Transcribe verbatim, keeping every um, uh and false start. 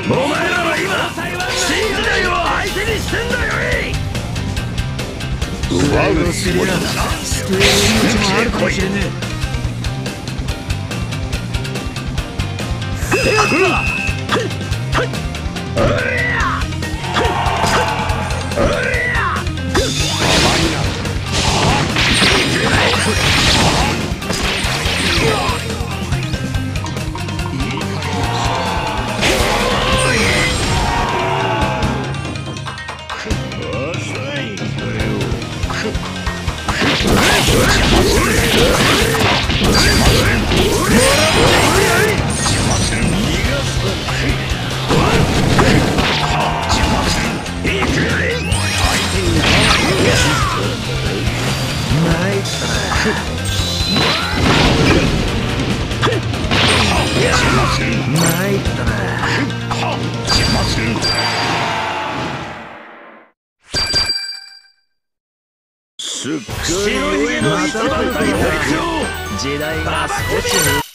お前らは今新時代を相手にしてんだよい。奪うつもりだな。 救える命もあるかもしれねえ。 すっかりまた時代が少し